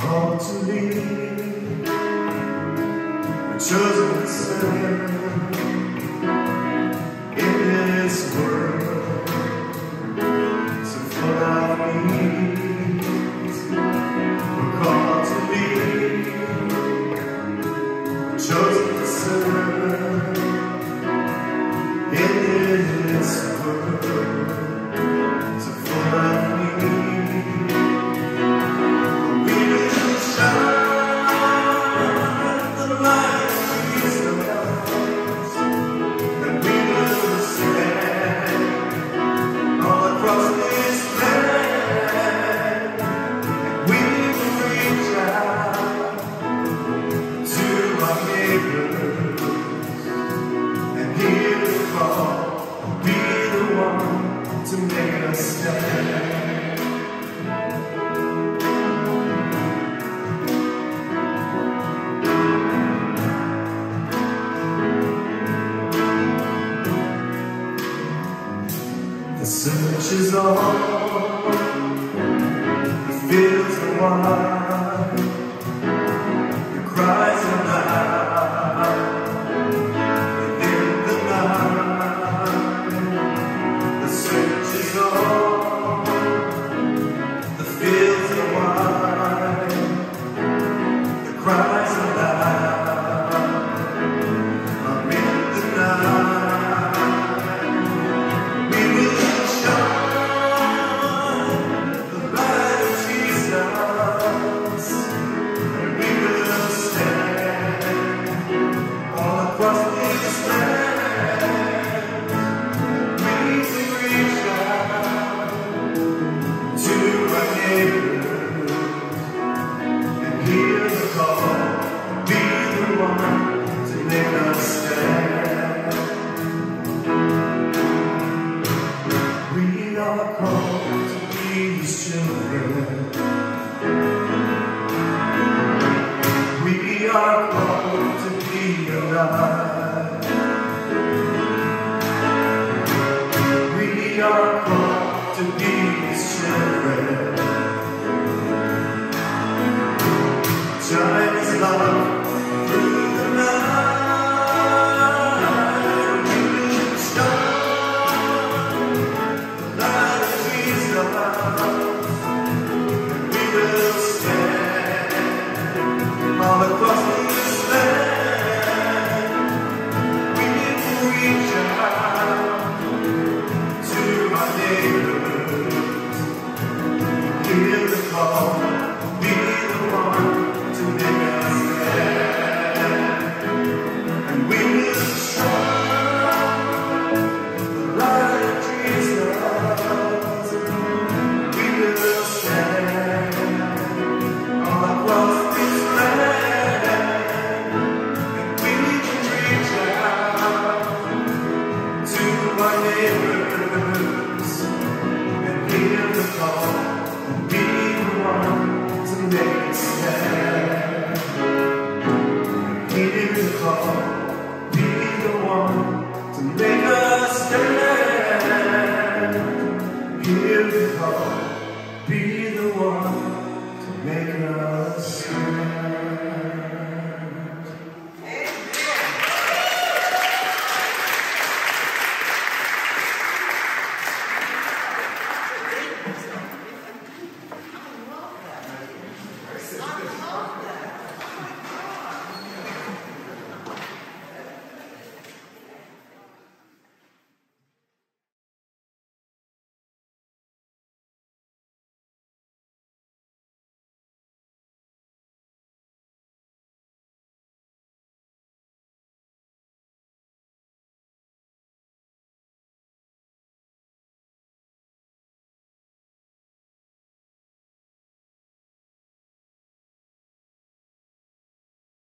called to lead the chosen sinner in this world so full of needs. We're called to lead the chosen sinner in this world so full of needs. We will shine the light of Jesus, and we will stand all across this land, and we will reach out to our neighbors and hear the call, be the one to make us stand. The search is on, the fields are wide, the cries are loud within the night. The search is on, the fields are wide, the cries are loud amid the night. We are called to be alive. We are called to be His children. Shine His love through the night. We will shine the light of Jesus. We will stand all across this land. We will reach out to our neighbors, hear the call, be the one to make us stand. And we will shine the light of Jesus. We will stand all across this land, and we can reach out to our neighbors and hear the call, and be the one to make us stand. Hear the call, be the one to make us stand. Hear the call, be the one to make us